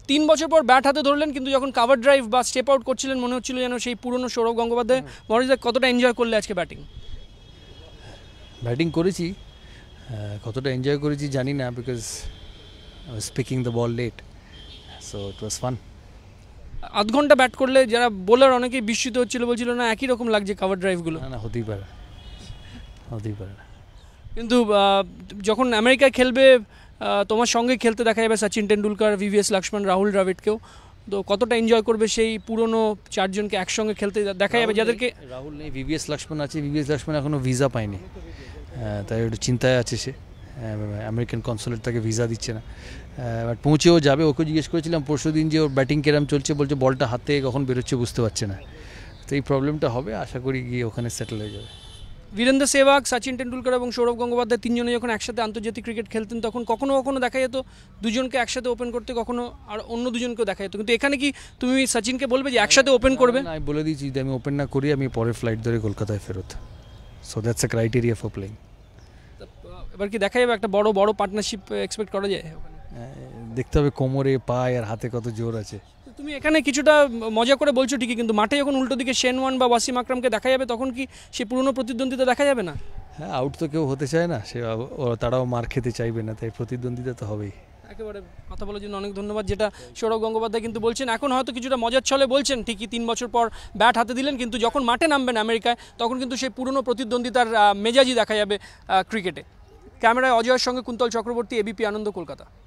3 বছর পর ব্যাট হাতে ধরলেন, কিন্তু যখন কাভার ড্রাইভ বা স্টেপ আউট করছিলেন মনে হচ্ছিল যেন সেই পুরনো সৌরভ গঙ্গোপাধ্যায়। মনোজদা কতটা এনজয় করলে আজকে ব্যাটিং করেছি, কতটা এনজয় করেছি জানি না, because I was picking the ball late, so it was fun. আধ ঘন্টা ব্যাট করলে যারা বোলার অনেকেই বিস্মিত হচ্ছিল, বলছিল না একই রকম লাগছে কাভার ড্রাইভগুলো। না হতেই পারে না। কিন্তু যখন আমেরিকায় খেলবে তোমার সঙ্গে খেলতে দেখা যাবে সচিন টেন্ডুলকার, ভিভিএস লক্ষ্মণ, রাহুল দ্রাবিড়কেও, তো কতটা এনজয় করবে সেই পুরনো চারজনকে একসঙ্গে খেলতে দেখা যাবে, যাদেরকে রাহুল নেই, ভিভিএস লক্ষ্মণ আছে। ভিভিএস লক্ষ্মণ এখনও ভিসা পায়নি, তাই একটু চিন্তায় আছে সে। আমেরিকান কনসুলেট তাকে ভিসা দিচ্ছে না, বাট পৌঁছেও যাবে। ওকে জিজ্ঞেস করেছিলাম পরশু দিন যে ওর ব্যাটিং কেরাম চলছে, বলছে বলটা হাতে কখন বেরোচ্ছে বুঝতে পারছে না। তো এই প্রবলেমটা হবে, আশা করি গিয়ে ওখানে সেটেল হয়ে যাবে। বীরেন্দ্র সেহবাগ, সচিন টেন্ডুলকার এবং সৌরভ গঙ্গোপাধ্যায় তিনজনে যখন একসাথে আন্তর্জাতিক ক্রিকেট খেলতেন তখন কখনো কখনো দেখা যেত দুজনকে একসাথে ওপেন করতে, কখনো আর অন্য দুজনকেও দেখা যেত, কিন্তু এখানে কি তুমি সচিনকে বলবে যে একসাথে ওপেন করবে? আমি বলে দিয়েছি যদি আমি ওপেন না করি আমি পরের ফ্লাইট ধরে কলকাতায় ফেরত। So that's a criteria for playing. এবার কি দেখা যাবে একটা বড় পার্টনারশিপ এক্সপেক্ট করা যায়? দেখতে হবে কোমরে, পায়ে আর হাতে কত জোর আছে। তুমি এখানে কিছুটা মজা করে বলছো ঠিকই, কিন্তু মাঠে যখন উল্টো দিকে শেন ওয়ান বা ওয়াসিম আকরামকে দেখা যাবে তখন কি সে পুরনো প্রতিদ্বন্দ্বিতা দেখা যাবে না? হ্যাঁ, আউট তো কেউ হতে চায় না, সে তারাও মার খেতে চাইবে না, তাই প্রতিদ্বন্দ্বিতা তো হবেই। একেবারে কথা বলার জন্য অনেক ধন্যবাদ। যেটা সৌরভ গঙ্গোপাধ্যায় কিন্তু বলছেন, এখন হয়তো কিছুটা মজার ছলে বলছেন ঠিকই, 3 বছর পর ব্যাট হাতে দিলেন, কিন্তু যখন মাঠে নামবেন আমেরিকায় তখন কিন্তু সেই পুরনো প্রতিদ্বন্দ্বিতার মেজাজই দেখা যাবে ক্রিকেটে। ক্যামেরায় অজয়ের সঙ্গে কুন্তল চক্রবর্তী, এবিপি আনন্দ, কলকাতা।